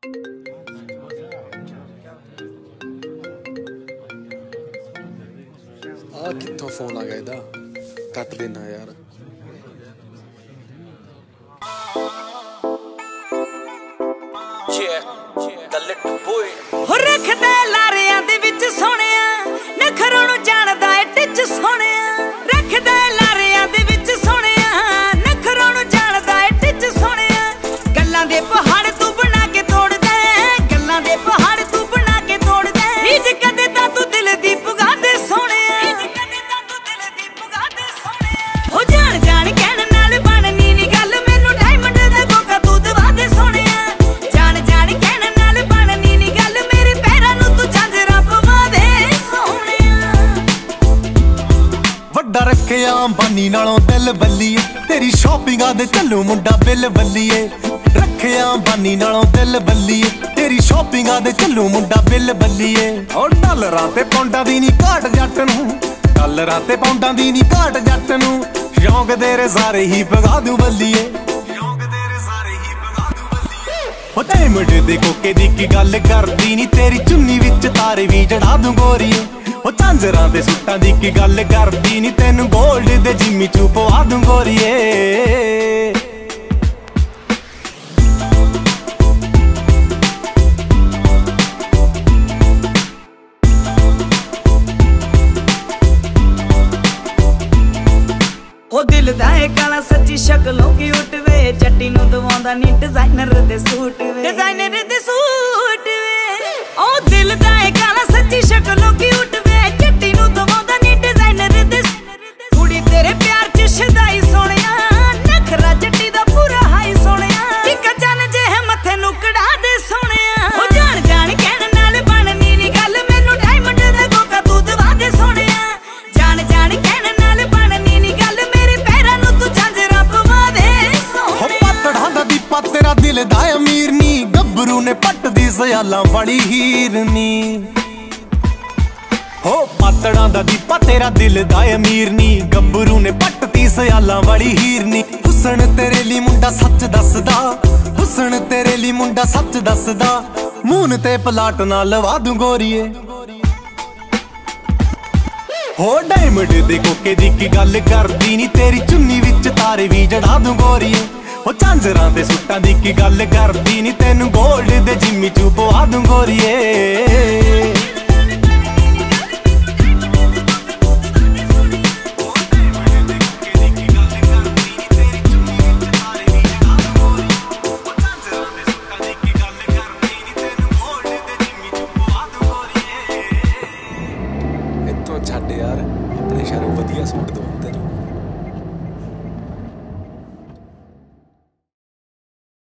आ कित्थों phone आ गया इहदा cut देना यार। रखदे लारियां दे विच सोहणिया नखरों नूं जानदा ऐ टिच सोहणिया। रखदे लारियां दे विच सोहणिया नखरों नूं जानदा ऐ टिच सोहणिया। गल्लां दे पहाड़ तू बना के तोड़ दे, गल्लां दे पहाड़ तू बना के तोड़ दे। इज कदे तां तू दिल दी पुगा दे सोहणिया, इज कदे तां तू दिल दी पुगा दे सोहणिया। हो जान जान कहण नाल बननी नी गल, मैनूं डायमंड दा कोका तू दवा दे सोहणिया। जान जान कहण नाल बननी नी गल, मेरे पैरां नूं तू झांजरा पवा दे सोहणिया। वड्डा रखिया अंबानी नालों दिल बल्लीए, तेरी शॉपिंगां दे चलू मुंडा बिल बल्लीए। रखिया अंबानी नालों दिल बल्लीए, तेरी शॉपिंगां दे चलू मुंडा बिल बल्लीए। ओ डॉलरां ते पौंडां दी नी घाट जट नूं, डॉलरां ते पौंडां दी नी घाट जट नूं। शौक तेरे सारे ही पगा दूं बल्लीए, शौक तेरे सारे ही पगा दूं बल्लीए। ओ डायमंड दे कोके दी की गल करदी नी, तेरी चुन्नी विच तारे भी चढ़ा दूं गोरीए। ओ झांजरां दे सूटां दी की गल करदी नी, तैनूं गोल्ड दे जिम्मी चू पवा दूं गोरीए। ओ दिल दा ए काला सच्ची शक्लों की उठ वे, जट्टी नूं दवाउंदा नी डिजाइनर दे सूट वे, डिजाइनर दे सूट वे। ओ दिल दा ए काला सच्ची शक्लों की उठ वे, जट्टी नूं दवाउंदा नी डिजाइनर दे। कुड़ी तेरे प्यार च शदाई सोहणिया, नखरा जट्टी दा पूरा हाई सोहणिया। इक चन जे मथे नूं कढ़ा दे सोहणिया। ओ जान जान कहण नाल बननी नी गल, मैनूं डायमंड दा कोका तू दवा दे सोहणिया। जान जान कहण नाल बननी नी गल, मेरे पैरां नूं तू झांजरा पवा दे सोहणिया। हो पातड़ां दा दीपा तेरा दिल दा अमीर नी, गब्बरू ने पट दी सयालां वाली हीर नी। हो पातड़ां दा दीपा तेरा दिल दा अमीर नी, गब्बरू ने पट दी सयालां वाली हीर नी। हुस्न तेरे ली मुंडा सच दसदा, हुस्न तेरे ली मुंडा सच दसदा। मून ते पलाट ना लवा दूं गोरीए। हो डायमंड दे कोके दी की गल करदी नी, तेरी चुन्नी विच तारे भी जड़ा दूं गोरीए। हो झांजरां दे सूटां दी की गल करदी नी, तैनूं गोल्ड दे जिम्मी चू पवा दूं गोरीए। इत्थों छड्ड यार, अपने शहरों वधिया सूट दो।